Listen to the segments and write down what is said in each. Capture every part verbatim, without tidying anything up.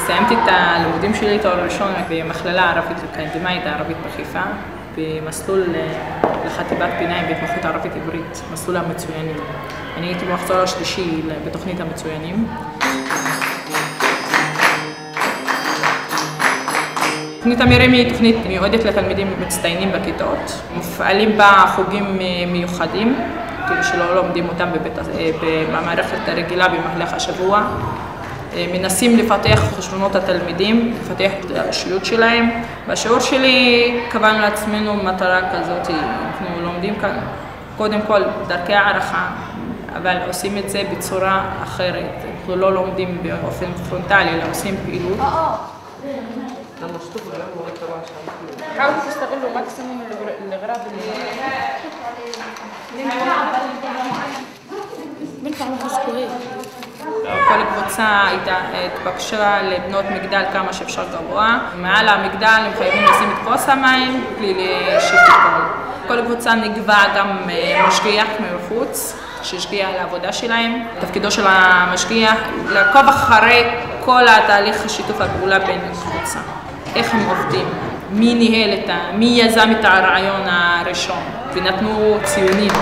סיימתי את הלימודים שלי תואר ראשון במכללה הערבית האקדמית הערבית בחיפה, במסלול לחטיבת ביניים בהתמחות ערבית עברית, מסלול המצוינים. אני הייתי במחזור השלישי בתוכנית המצוינים. תוכנית אמירים היא תוכנית מיועדת לתלמידים מצטיינים בכיתות. מופעלים בה חוגים מיוחדים, כאילו שלא לומדים אותם בבית, במערכת הרגילה במהלך השבוע. מנסים לפתח חשבונות התלמידים, לפתח את האישיות שלהם. בשיעור שלי קבענו לעצמנו מטרה כזאת, אנחנו לומדים כאן קודם כל דרכי הערכה, אבל עושים את זה בצורה אחרת. אנחנו לא לומדים באופן פרונטלי, אלא עושים פעילות. حاولوا تستغلوا ماكسيموم الاغراض اللي بنفع نحسكوا هيك. כל קבוצה התבקשה לבנות מגדל כמה שאפשר גבוה. מעל המגדל הם חייבים לשים את כוס המים בלי לשפוך. כל קבוצה נקבע גם משגיח מבחוץ שהשגיח על העבודה שלהם. תפקידו של המשגיח לעקוב אחרי כל התהליך שיתוף הפעולה בין הקבוצה. איך הם עובדים, מי ניהל את ה... מי יזם את הרעיון הראשון, ונתנו ציונים.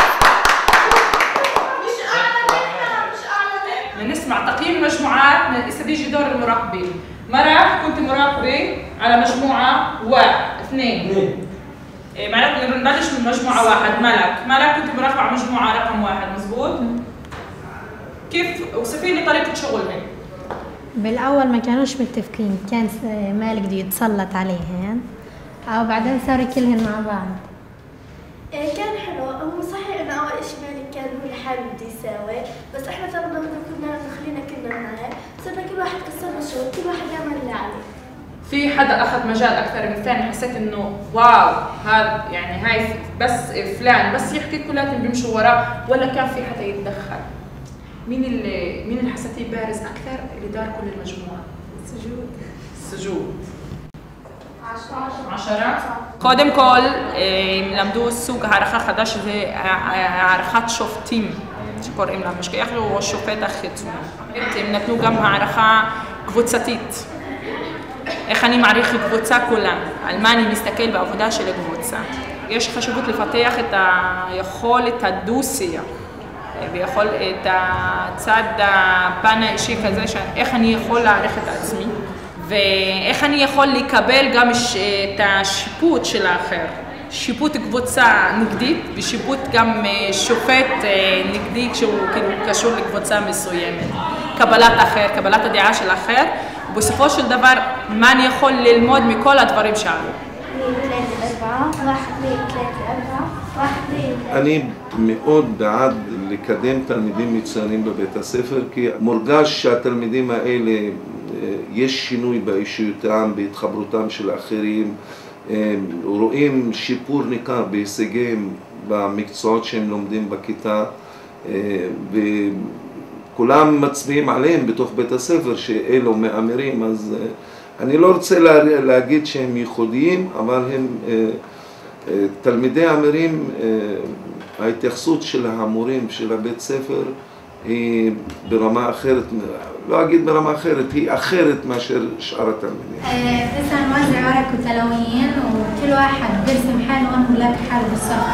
نسمع تقييم المجموعات سيجي دور المراقبين. مرة كنت مراقبة على مجموعة واحد اثنين. معناته نبلش من مجموعة واحد. ملك، ملك كنت مراقبة على مجموعة رقم واحد، مزبوط؟ كيف وصفي لي طريقة شغلهم؟ بالأول ما كانوش متفقين، كان مالك بده يتسلط عليهن أو بعدين صاروا كلهن مع بعض. كان حلو، هو صحيح إنه أول إشي مالك كان هو لحاله بده يساوي، بس إحنا ترى لما كنا داخلين كنا معاه، صرنا كل واحد قسمنا شغل، كل واحد يعمل اللي عليه. في حدا أخذ مجال أكثر من الثاني، حسيت إنه واو هذا يعني هاي بس فلان بس يحكي كلاتهم بيمشوا وراه، ولا كان في حدا يتدخل؟ مين اللي مين اللي حسيتيه بارز أكثر اللي دار كل المجموعة؟ السجود. السجود. عشرة. קודם כל, הם למדו סוג הערכה חדש, זה הערכת שופטים, שקוראים לה משגיח או שופט החיצוני. הם נתנו גם הערכה קבוצתית. איך אני מעריך קבוצה כולה, על מה אני מסתכל בעבודה של הקבוצה. יש חשיבות לפתח את היכולת הדו-שיח. ויכול את הצד הפן האישי כזה, איך אני יכול להעריך את עצמי, ואיך אני יכול לקבל גם את השיפוט של האחר. שיפוט קבוצה נגדית, ושיפוט גם שופט נגדי כשהוא כאילו קשור לקבוצה מסוימת. קבלת אחר, קבלת הדעה של האחר, ובסופו של דבר, מה אני יכול ללמוד מכל הדברים שעלו. אני מאוד בעד לקדם תלמידים מצוינים בבית הספר, כי מורגש שהתלמידים האלה יש שינוי באישיותם, בהתחברותם של האחרים, רואים שיפור ניכר בהישגים במקצועות שהם לומדים בכיתה, וכולם מצביעים עליהם בתוך בית הספר שאלו מאמרים. אז אני לא רוצה להגיד שהם ייחודיים, אבל הם תלמידי האמרים, ההתייחסות של המורים של הבית ספר היא ברמה אחרת, לא אגיד ברמה אחרת, היא אחרת מאשר שאר התלמידים. مثلا نوزع ورق وتلوين وكل واحد بيرسم حاله وانا بلاقي حاله بالصف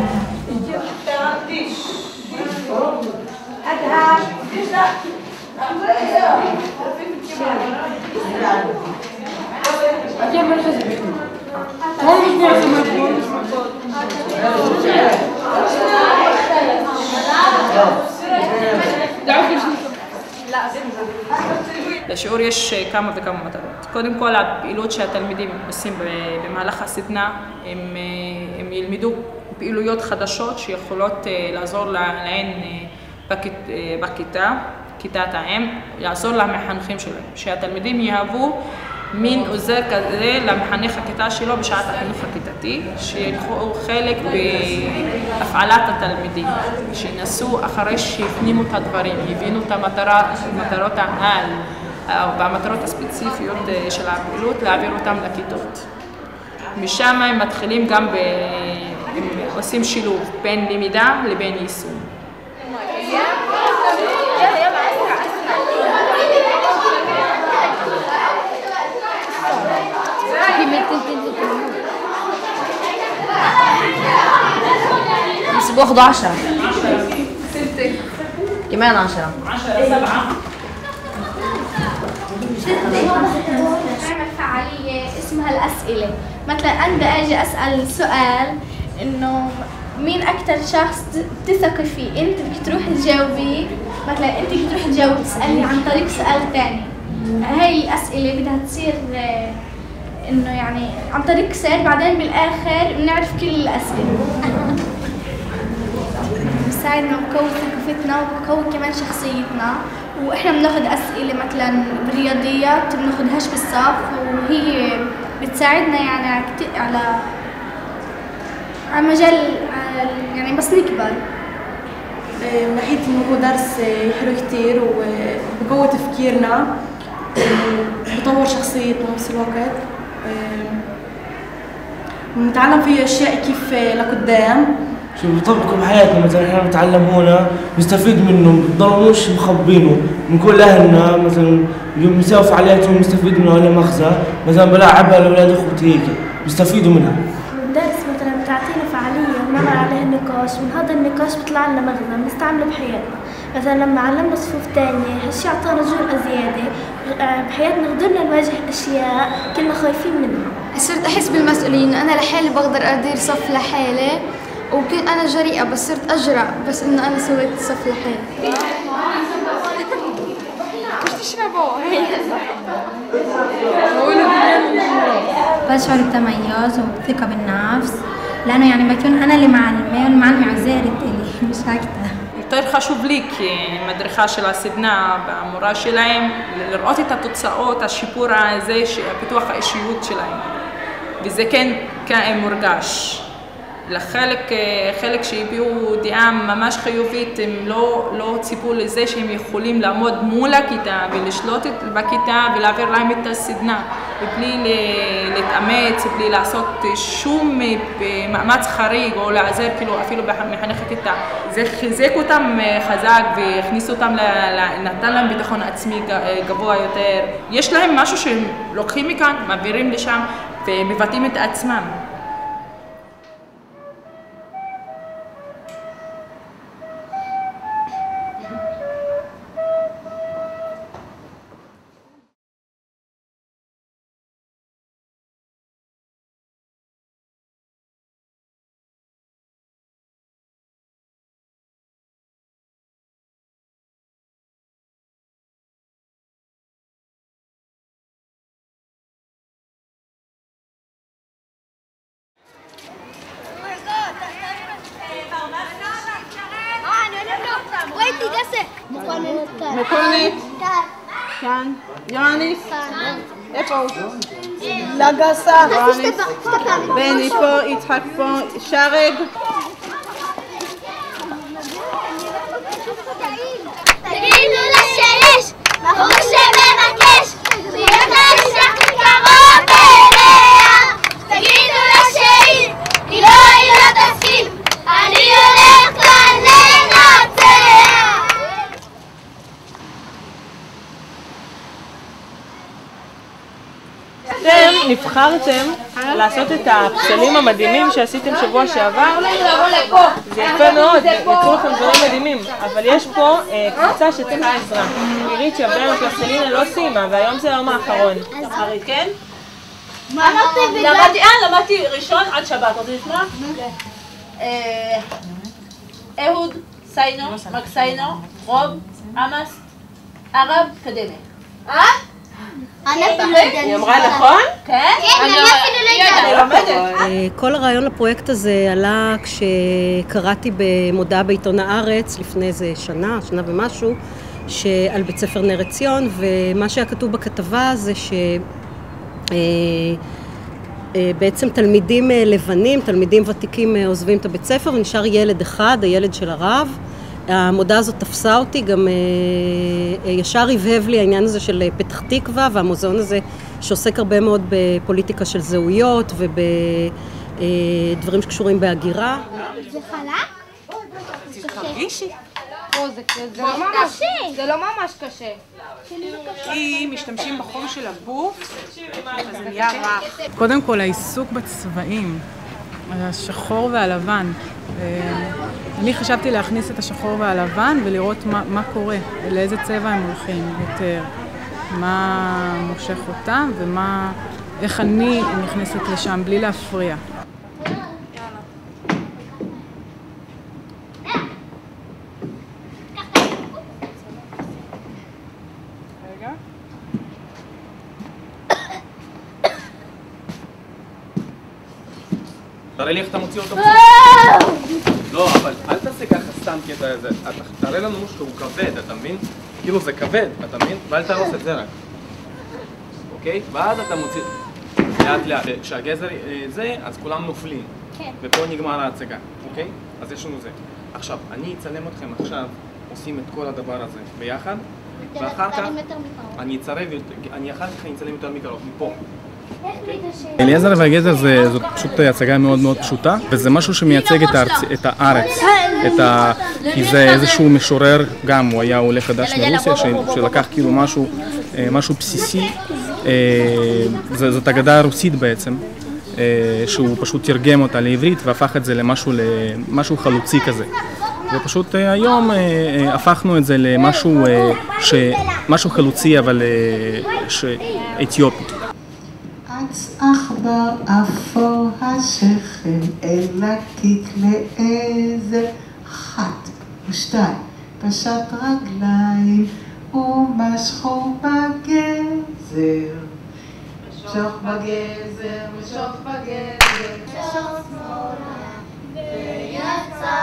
לשיעור יש כמה וכמה מטרות. קודם כל, הפעילות שהתלמידים עושים במהלך הסדנה, הם, הם ילמדו פעילויות חדשות שיכולות לעזור להן בכיתה, כיתת האם, לעזור למחנכים שלהם, שהתלמידים יהוו מין עוזר כזה למחנך הכיתה שלו בשעת החינוך הכיתתי, שיקחו חלק בהפעלת התלמידים, שינסו אחרי שהפנימו את הדברים, הבינו את המטרה, מטרות העל, והמטרות הספציפיות של הפעילות, להעביר אותם לכיתות. משם הם מתחילים גם, ב... הם עושים שילוב בין למידה לבין יישום. بس باخدوا عشرة. كمان عشرة. عشرة سبعة. نعمل فعالية اسمها الأسئلة. مثلا أنا بدي أجي أسأل سؤال إنه مين أكتر شخص تثقي فيه؟ أنت بدك تروح تجاوبي، مثلا أنت بدك تروح تجاوب تسألني عن طريق سؤال ثاني. هاي الأسئلة بدها تصير إنه يعني عن طريق سؤال، بعدين بالآخر بنعرف كل الأسئلة. بتساعدنا بقوي ثقافتنا وبقوي كمان شخصيتنا، وإحنا بناخد أسئلة مثلا بالرياضيات بناخدهاش بالصف، وهي بتساعدنا يعني على على على مجال يعني بس نكبر. من ناحية إنه هو درس حلو كتير وبقوي تفكيرنا وبطور شخصيتنا بنفس الوقت، بنتعلم فيه أشياء كيف لقدام. شو بيطبقوا بحياتنا، مثلا احنا بنتعلم هنا نستفيد منه، ما بنضلوش مخبينه، بنقول لاهلنا مثلا اليوم بنسوي فعالياتهم نستفيد منها ولا مخزى، مثلا بلاعبها لاولاد اخوتي هيك بيستفيدوا منها. الدرس مثلا بتعطينا فعالية بنعمل عليها نقاش، من هذا النقاش بيطلع لنا مغزى بنستعمله بحياتنا. مثلا لما علمنا صفوف ثانية هالشي اعطانا جرأة زيادة بحياتنا، قدرنا نواجه اشياء كنا خايفين منها. صرت احس بالمسؤولية انه انا لحالي بقدر ادير صف لحالي، وكنت أنا جريئة بس صرت أجرأ بس إنه أنا سويت صف لحالي. كيف تشربوا؟ بشعر بالتميز وبثقة بالنفس، لأنه يعني بكون أنا اللي معلمة والمعلمة عزيزة إلي مش أكتر. יותר חשוב לי כמדריכה של הסדנה והמורה שלהם לראות את התוצאות, השיפור הזה, פיתוח האישיות שלהם, וזה כן כאן מורגש. לחלק חלק שהביאו דעה ממש חיובית, הם לא, לא ציפו לזה שהם יכולים לעמוד מול הכיתה ולשלוט בכיתה ולהעביר להם את הסדנה בלי להתאמץ, בלי לעשות שום מאמץ חריג או לעזר כאילו אפילו מחנך הכיתה. זה חיזק אותם חזק והכניס אותם, נתן להם ביטחון עצמי גבוה יותר. יש להם משהו שהם לוקחים מכאן, מעבירים לשם ומבטאים את עצמם. מקונית? כאן. יואניס? איפה הוא? לגסה. בני פה, יצחק פה, שרג. תגידו לה שיש בחור שמבקש להיות לשך קרוב אליה. תגידו לה שהיא, היא לא, היא לא תסכים, אני הולך כאן לנצח. אתם נבחרתם לעשות את הפסלים המדהימים שעשיתם שבוע שעבר. זה יפה מאוד, יצאו לכם דברים מדהימים, אבל יש פה קבוצה שצריכה עזרה. עירית שווה מפלסטלינה לא סיימה, והיום זה היום האחרון. ארית, כן? למדתי, אה, למדתי ראשון עד שבת, רוצה לשמוע? אהוד, סיינו, מקסיינו, רוב, אמס, ערב, קדמה. אה? היא אמרה נכון? כן? אני אפילו לא יודעת. כל הרעיון לפרויקט הזה עלה כשקראתי במודעה בעיתון הארץ לפני איזה שנה, שנה ומשהו, על בית ספר נר עציון, ומה שהיה כתוב בכתבה זה שבעצם תלמידים לבנים, תלמידים ותיקים עוזבים את הבית ספר ונשאר ילד אחד, הילד של הרב. המודעה הזאת תפסה אותי, גם ישר הבהב לי העניין הזה של פתח תקווה והמוזיאון הזה שעוסק הרבה מאוד בפוליטיקה של זהויות ובדברים שקשורים בהגירה. זה חלק? תרגישי. פה זה כזה, זה לא ממש קשה. כי משתמשים בחום של הגוף, אז זה נהיה רך. קודם כל, העיסוק בצבעים, השחור והלבן. אני חשבתי להכניס את השחור והלבן ולראות מה, מה קורה, לאיזה צבע הם הולכים יותר, מה מושך אותם ומה, איך אני נכנסת לשם בלי להפריע. תראה לי איך אתה מוציא אותו. לא, אבל אל תעשה ככה סתם כי אתה... תראה לנו שהוא כבד, אתה מבין? כאילו זה כבד, אתה מבין? ואל תרוס את זה רק. אוקיי? ואז אתה מוציא... לאט לאט. כשהגזר זה, אז כולם נופלים. ופה נגמר ההצגה, אוקיי? אז יש לנו זה. עכשיו, אני אצלם אתכם עכשיו, עושים את כל הדבר הזה ביחד, ואחר כך אני אצרב, אני אחר כך אצלם יותר מקרוב, מפה. אליעזר והגזר זאת פשוט הצגה מאוד מאוד פשוטה, וזה משהו שמייצג את הארץ, כי זה איזשהו משורר, גם הוא היה עולה חדש מרוסיה, שלקח כאילו משהו בסיסי, זאת אגדה רוסית בעצם, שהוא פשוט תרגם אותה לעברית והפך את זה למשהו חלוצי כזה. ופשוט היום הפכנו את זה למשהו חלוצי אבל אתיופי. עץ עכבר אפור השכם אל הקיק לעזר אחת ושתיים פשט רגליים ומשכו בגזר משוך בגזר משוך בגזר משוך שמאלה ויצא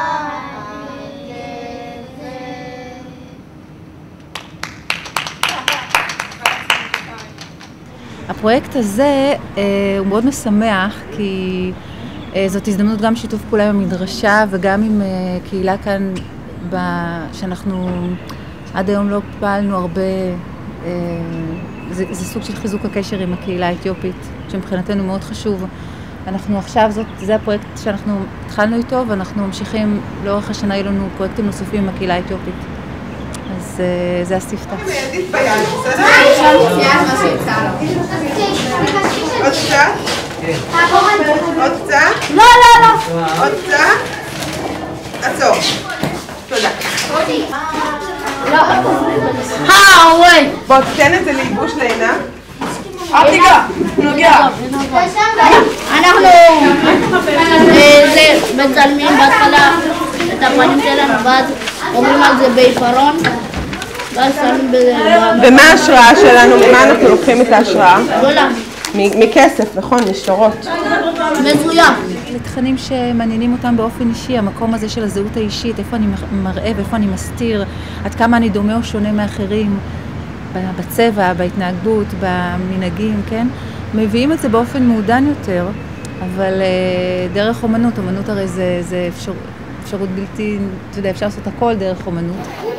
הפרויקט הזה הוא מאוד משמח כי זאת הזדמנות גם שיתוף פעולה עם המדרשה וגם עם קהילה כאן שאנחנו עד היום לא פעלנו הרבה, זה, זה סוג של חיזוק הקשר עם הקהילה האתיופית שמבחינתנו מאוד חשוב. אנחנו עכשיו, זאת, זה הפרויקט שאנחנו התחלנו איתו ואנחנו ממשיכים לאורך השנה, יהיו לנו פרויקטים נוספים עם הקהילה האתיופית. אז זה הספתח. עוד קצת? עוד קצת? לא, לא, לא. עוד קצת? עצור. תודה. אה, וואי. בוא תתן את זה לייבוש לעינה. אל תיגע, נוגע. אנחנו מצלמים בהתחלה את הפנים שלנו ואז אומרים על זה בעיפרון. ומה ההשראה שלנו? ממה אנחנו לוקחים את ההשראה? מכסף, נכון? משטרות. מזויף. לתכנים שמעניינים אותם באופן אישי, המקום הזה של הזהות האישית, איפה אני מראה ואיפה אני מסתיר, עד כמה אני דומה או שונה מאחרים, בצבע, בהתנהגות, במנהגים, כן? מביאים את זה באופן מעודן יותר, אבל דרך אומנות, אומנות הרי זה, זה אפשר, אפשרות בלתי, אתה יודע, אפשר לעשות הכל דרך אומנות.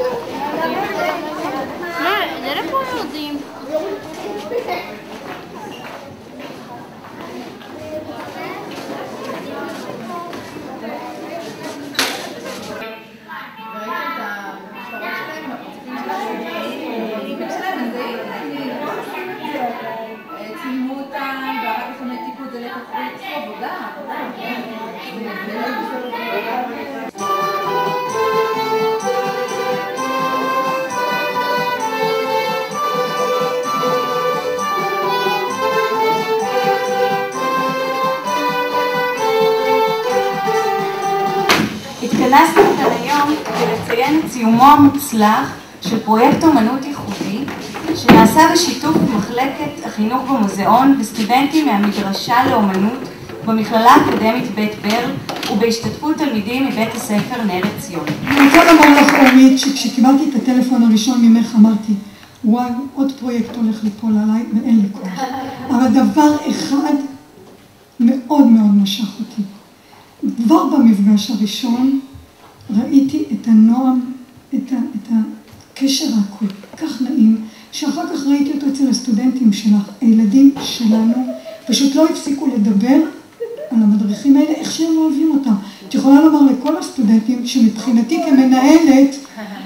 התכנסנו כאן היום כדי לציין את סיומו המוצלח של פרויקט אומנות ייחודי שנעשה בשיתוף מחלקת החינוך במוזיאון וסטודנטים מהמדרשה לאומנות במכללה האקדמית בית ברל ובהשתתפות תלמידים מבית הספר נר עציון. אני רוצה לומר לך אורית שכשקיבלתי את הטלפון הראשון ממך אמרתי וואי, עוד פרויקט הולך ליפול עליי ואין לי כוח. אבל דבר אחד מאוד מאוד משך אותי. כבר במפגש הראשון ראיתי את הנועם, את, ה, את הקשר הכל כך נעים, שאחר כך ראיתי אותו אצל הסטודנטים שלך, הילדים שלנו, פשוט לא הפסיקו לדבר על המדריכים האלה, איך שהם אוהבים אותם. את יכולה לומר לכל הסטודנטים שמבחינתי כמנהלת,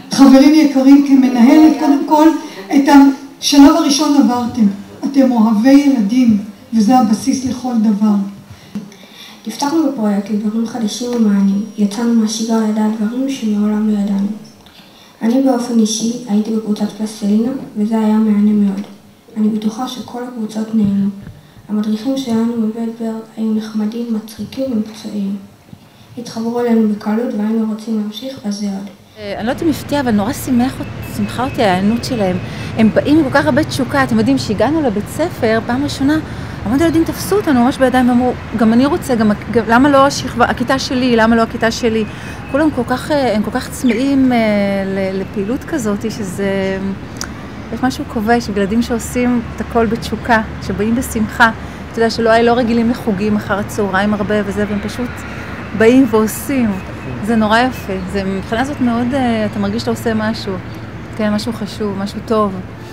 חברים יקרים, כמנהלת, קודם כל, את השלב הראשון עברתם. אתם אוהבי ילדים, וזה הבסיס לכל דבר. נפתחנו בפרויקט לדברים חדשים ומעניינים. יצאנו מהשגרה לדעת דברים שמעולם לא ידענו. אני באופן אישי הייתי בקבוצת פלסטלינה, וזה היה מעניין מאוד. אני בטוחה שכל הקבוצות נהנו. המדריכים שלנו בבית ברד היו נחמדים, מצחיקים ומקצועיים. התחברו אלינו בקלות והיינו רוצים להמשיך בזה עוד. אני לא יודעת אם הפתיע, אבל נורא שמחה אותי הענות שלהם. הם באים עם כל כך הרבה תשוקה. אתם יודעים, שהגענו לבית ספר, פעם ראשונה, המון ילדים תפסו אותנו ממש בידיים ואמרו, גם אני רוצה, גם, גם, למה לא השכבה, הכיתה שלי, למה לא הכיתה שלי? כולם כל כך, הם כל כך צמאים לפעילות כזאת, שזה, יש משהו כובש, ילדים שעושים את הכל בתשוקה, שבאים בשמחה. אתה יודע שלא לא רגילים לחוגים אחר הצהריים הרבה וזה, והם פשוט באים ועושים. זה נורא יפה. זה מבחינה זאת מאוד, אתה מרגיש שאתה עושה משהו. כן, משהו חשוב, משהו טוב.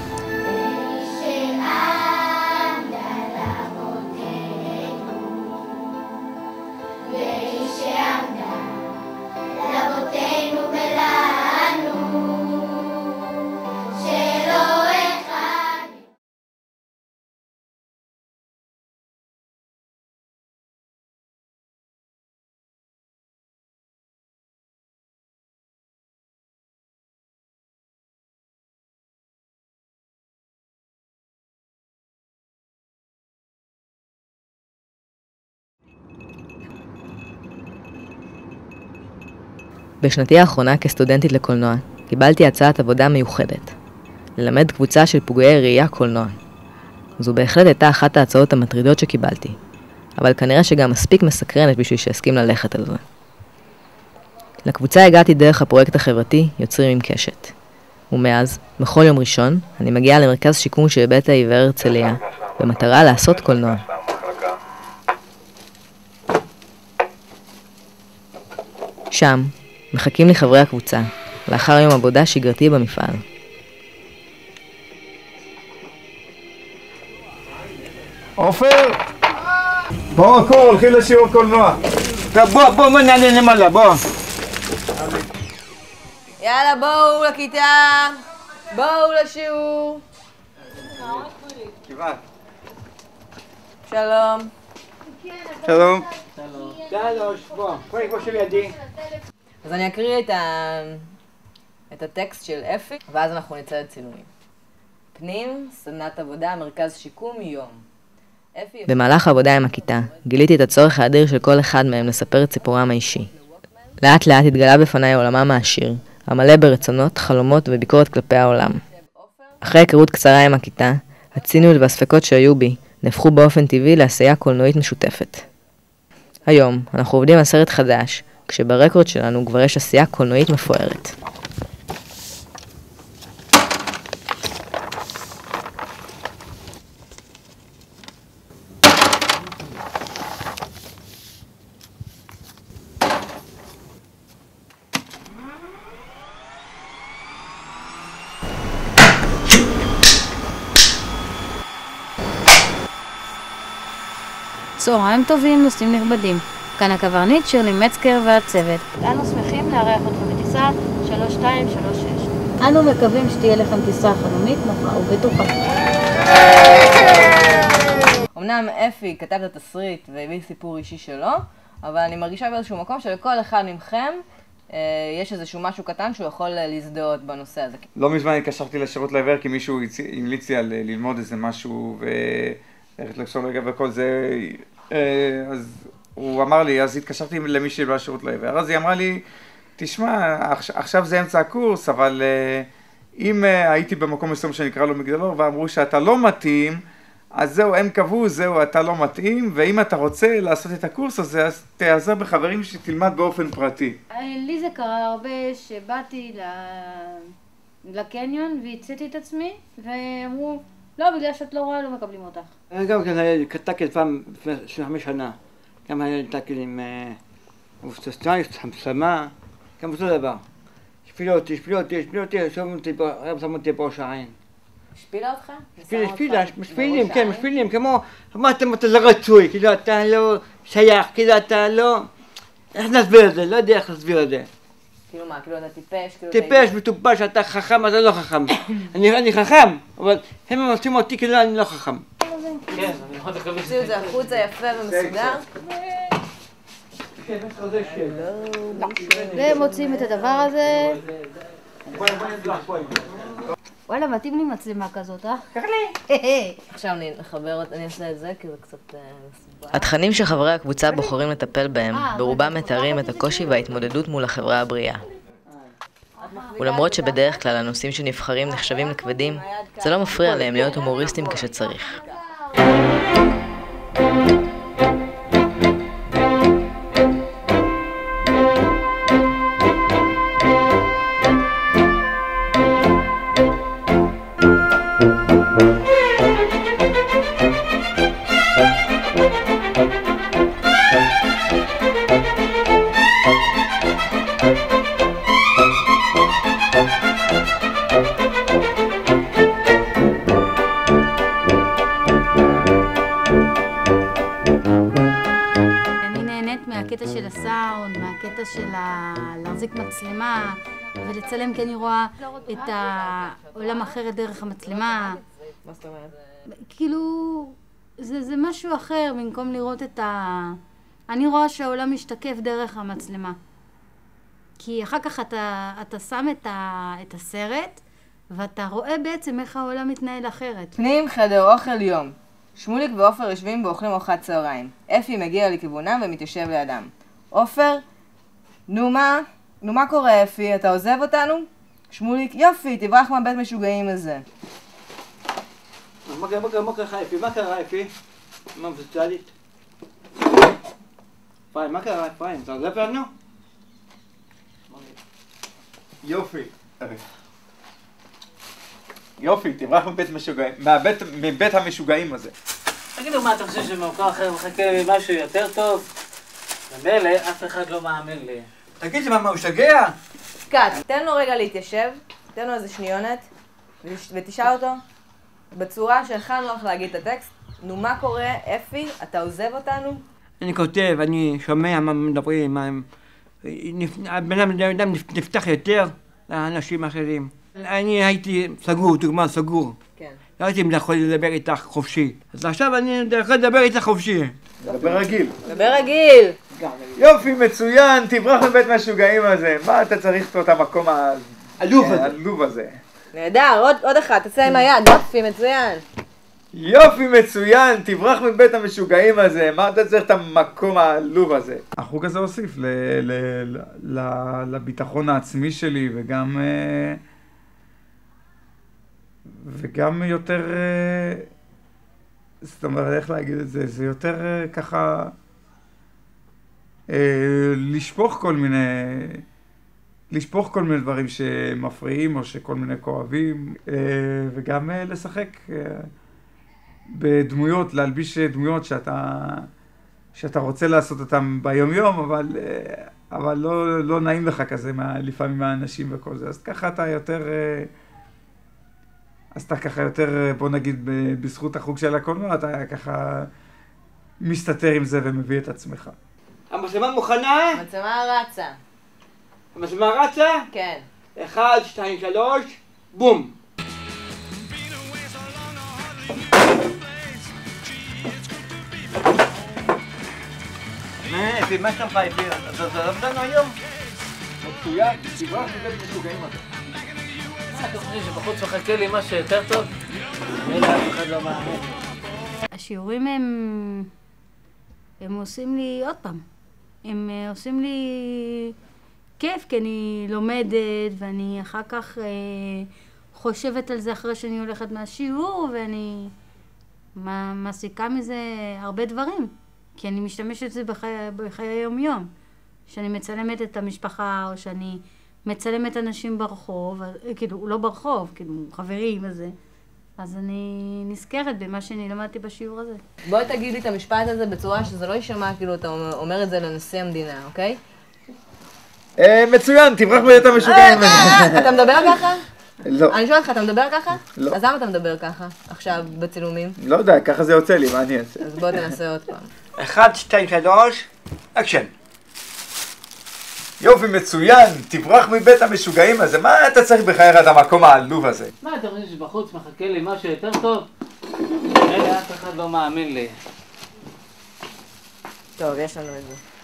בשנתי האחרונה כסטודנטית לקולנוע, קיבלתי הצעת עבודה מיוחדת. ללמד קבוצה של פוגעי ראייה קולנוע. זו בהחלט הייתה אחת ההצעות המטרידות שקיבלתי, אבל כנראה שגם מספיק מסקרנת בשביל שהסכים ללכת על זה. לקבוצה הגעתי דרך הפרויקט החברתי יוצרים עם קשת. ומאז, בכל יום ראשון, אני מגיעה למרכז שיקום של בית העיוור הרצליה, במטרה לעשות קולנוע. שם, מחכים לי חברי הקבוצה, לאחר יום עבודה שגרתי במפעל. עופר! בואו הכל, הולכים לשיעור קולנוע. בוא, בוא, בוא נעלה למעלה, בוא. יאללה, בואו לכיתה, בואו לשיעור. שלום. שלום. שלוש, בוא, בואי בוא של ידי. אז אני אקריא את, ה... את הטקסט של אפי, ואז אנחנו נצא לצילומים. פנים, סדנת עבודה, מרכז שיקום, יום. אפי... במהלך העבודה עם הכיתה, גיליתי את הצורך האדיר של כל אחד מהם לספר את סיפורם האישי. לאט לאט התגלה בפניי עולמם העשיר, המלא ברצונות, חלומות וביקורת כלפי העולם. אחרי היכרות קצרה עם הכיתה, הציניות והספקות שהיו בי נהפכו באופן טבעי לעשייה קולנועית משותפת. היום אנחנו עובדים על סרט חדש, כשברקורד שלנו כבר יש עשייה קולנועית מפוארת. צהריים טובים, נוסעים נכבדים. כאן הקברניט שירלי מצקר והצוות. אנו שמחים לארח אתכם בטיסה שלוש שתיים שלוש שש. אנו מקווים שתהיה לכם טיסה חלומית, נוחה ובטוחה. אמנם אפי כתב את התסריט והביא סיפור אישי שלו, אבל אני מרגישה באיזשהו מקום שלכל אחד מכם יש איזשהו משהו קטן שהוא יכול להזדהות בנושא הזה. לא מזמן התקשרתי לשירות לעיוור כי מישהו המליץ לי על ללמוד איזה משהו וללכת לקשור לעיוור וכל זה, אז הוא אמר לי, אז התקשרתי למישהי בשירות לעיוור, אז היא אמרה לי, תשמע, עכשיו זה אמצע הקורס, אבל אם הייתי במקום מסוים שנקרא לו מגדלור ואמרו שאתה לא מתאים, אז זהו, הם קבעו, זהו, אתה לא מתאים, ואם אתה רוצה לעשות את הקורס הזה, אז תעזר בחברים שתלמד באופן פרטי. לי זה קרה הרבה שבאתי לקניון והצאתי את עצמי, ואמרו, לא, בגלל שאת לא רואה, לא מקבלים אותך. גם כן, היה לי טאקל פעם לפני עשרים וחמש שנה, גם היה לי טאקל עם אובסטסטייס, חמסמה, גם אותו דבר. השפילה אותי, השפילה אותי, השפילה אותי, עכשיו שמו אותי בראש העין. השפילה אותך? השפילה, השפילה, משפילים, כן, משפילים, כמו, אמרתם אתה לא רצוי, כאילו אתה לא שייך, כאילו אתה לא... איך נסביר את זה? לא יודע איך נסביר את זה. כאילו מה, כאילו אתה טיפש? טיפש, מטופש, אתה חכם, אתה לא חכם. אני חכם, אבל הם עושים אותי כאילו אני לא חכם. כן, אני מאוד מקווה. תוציאו את זה החוצה יפה ומסודר. ומוצאים את הדבר הזה. וואלה, מתאים לי מצלמה כזאת, אה? קח לי! עכשיו אני אחבר, אני אעשה את זה כי זה קצת מסובך. התכנים שחברי הקבוצה בוחרים לטפל בהם, ברובם מתארים את הקושי וההתמודדות מול החברה הבריאה. ולמרות שבדרך כלל הנושאים שנבחרים נחשבים לכבדים, זה לא מפריע להם להיות הומוריסטים כשצריך. מהקטע של הסאונד, מהקטע של להחזיק מצלמה ולצלם, כי אני רואה את העולם אחרת דרך המצלמה. מה זאת אומרת? כאילו, זה, זה משהו אחר במקום לראות את ה... אני רואה שהעולם משתקף דרך המצלמה. כי אחר כך אתה, אתה שם את, ה, את הסרט ואתה רואה בעצם איך העולם מתנהל אחרת. פנים חדר אוכל יום. שמוליק ועופר יושבים ואוכלים ארוחת צהריים. אפי מגיע לכיוונם ומתיישב לידם. עופר, נו מה? נו מה קורה אפי? אתה עוזב אותנו? שמוליק, יופי, תברח מהבית משוגעים הזה. מה קרה, מה קרה אפי? מה קרה אפי? מה מבצעלית? פיים, מה קרה פיים? אתה עוזב לנו? יופי. יופי, תברח מבית משוגעים, מהבית, מבית המשוגעים הזה. תגידו, מה אתה חושב שבמקום אחר מחכה משהו יותר טוב? במילא, אף אחד לא מאמין לי. תגיד לי, מה, הוא שגע? קאט, תן לו רגע להתיישב, תן לו איזה שניונת, ותשאל אותו בצורה שלך נוח להגיד את הטקסט. נו, מה קורה, אפי? אתה עוזב אותנו? אני כותב, אני שומע מה מדברים, הבן אדם נפתח יותר לאנשים אחרים. אני הייתי סגור, דוגמה סגור. כן. לא הייתי יכול לדבר איתך חופשי. אז עכשיו אני יכול לדבר איתך חופשי. דבר רגיל. דבר רגיל. יופי, מצוין, תברח מבית משוגעים הזה. מה אתה צריך פה את המקום העלוב הזה? נהדר, עוד אחד, תעשה עם היד. יופי, מצוין. יופי, מצוין, תברח מבית המשוגעים הזה. מה אתה צריך את המקום העלוב הזה? החוג הזה הוסיף לביטחון העצמי שלי וגם... וגם יותר, זאת אומרת, איך להגיד את זה, זה יותר ככה לשפוך כל מיני, לשפוך כל מיני דברים שמפריעים או שכל מיני כואבים, וגם לשחק בדמויות, להלביש דמויות שאתה, שאתה רוצה לעשות אותם ביום יום, אבל, אבל לא, לא נעים לך כזה לפעמים מהאנשים וכל זה, אז ככה אתה יותר... אז אתה ככה יותר, בוא נגיד, בזכות החוג של הקולנוע, אתה ככה מסתתר עם זה ומביא את עצמך. המצלמה מוכנה? המצלמה רצה. המצלמה רצה? כן. אחד, שתיים, שלוש, בום. מה, אפי, מה שלומך אפי? אתה עוזב אותנו היום? מצוין, תברח מבית משוגעים הזה. אתה חושב שבחוץ מחכה לי משהו יותר טוב? מילא אף אחד לא מאמין. השיעורים הם... הם עושים לי עוד פעם. הם עושים לי כיף, כי אני לומדת ואני אחר כך חושבת על זה אחרי שאני הולכת מהשיעור ואני מסיקה מזה הרבה דברים. כי אני משתמשת בזה בחיי, בחיי היום-יום. שאני מצלמת את המשפחה או שאני... מצלמת אנשים ברחוב, כאילו, לא ברחוב, כאילו, חברים וזה. אז אני נזכרת במה שאני למדתי בשיעור הזה. בואי תגיד לי את המשפט הזה בצורה שזה לא יישמע, כאילו, אתה אומר את זה לנשיא המדינה, אוקיי? מצוין, תברח מבית המשוגעים. אתה מדבר ככה? לא. אני שואלת אותך, אתה מדבר ככה? לא. אז למה אתה מדבר ככה, עכשיו, בצילומים? לא יודע, ככה זה יוצא לי, מה אני אעשה? אז בוא תנסה עוד פעם. אחד, שתיים, שלוש, אקשן. יופי מצוין, תברח מבית המשוגעים הזה, מה אתה צריך בחייך את המקום העלוב הזה? מה, אתה חושב שבחוץ מחכה לי משהו יותר טוב? אלה, אף אחד לא מאמין לי. טוב, יש לנו את זה.